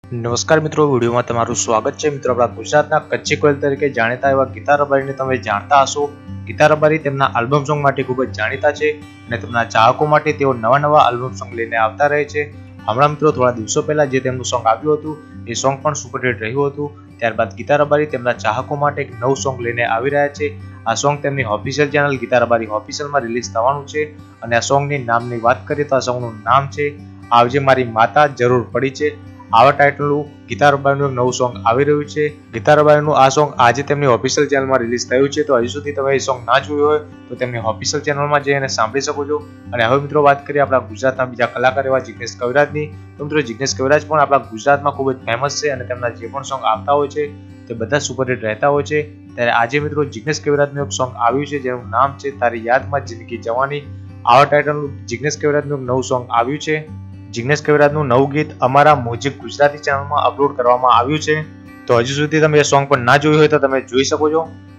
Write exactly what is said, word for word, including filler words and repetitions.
નમસ્કાર મિત્રો, વિડીયોમાં તમારું સ્વાગત છે। મિત્રો, આપણા ગુજરાતના કચ્છી કોયલ તરીકે જાણીતા એવા ગીતા રબારીને તમે જાણતા હશો। ગીતા રબારી તેમના આલ્બમ સોંગ માટે ખૂબ જ જાણીતા છે અને તેમના ચાહકો માટે તેઓ નવા નવા આલ્બમ સોંગ લઈને આવતા રહે છે। હમણાં મિત્રો થોડા દિવસો પહેલા જે તેમનું સોંગ આવ્યું હતું એ સોંગ પણ સુપરહિટ રહ્યું હતું। ત્યારબાદ ગીતા રબારી તેમના ચાહકો માટે એક નવું સોંગ લઈને આવી રહ્યા છે। આ સોંગ તેમની ઓફિશિયલ ચેનલ ગીતા રબારી ઓફિશિયલમાં રિલીઝ થવાનું છે અને આ સોંગની નામની વાત કરીએ તો આ સોંગનું નામ છે આવજે મારી માતા જરૂર પડી છે। આવા ટાઇટલનું ગીતા રબારીનું નવું સોંગ આવી રહ્યું છે। ગીતા રબારીનું આ સોંગ આજે તેમની ઓફિશિયલ ચેનલમાં રિલીઝ થયું છે, તો હજુ સુધી તમે એ સોંગ ના જોયું હોય તો તેમની ઓફિશિયલ ચેનલમાં જઈને સાંભળી શકો છો। અને હવે મિત્રો વાત કરીએ આપણા ગુજરાતના બીજા કલાકાર એવા જિગ્નેશ કવિરાજની, તો મિત્રો જિગ્નેશ કવિરાજ પણ આપણા ગુજરાતમાં ખૂબ જ ફેમસ છે અને તેમના જે પણ સોંગ આવતા હોય છે તે બધા સુપરહિટ રહેતા હોય છે। ત્યારે આજે મિત્રો જિગ્નેશ કવિરાજનું એક સોંગ આવ્યું છે જેનું નામ છે તારી યાદમાં જિંદગી જવાની। આવા ટાઇટલનું જિગ્નેશ કવિરાજનું નવું સોંગ આવ્યું છે। જિગ્નેશ કવિરાજનું નવું ગીત અમારા મ્યુઝિક ગુજરાતી ચેનલમાં અપલોડ કરવામાં આવ્યું છે, તો હજુ સુધી તમે એ સોંગ પણ ના જોયું હોય તો તમે જોઈ શકો છો।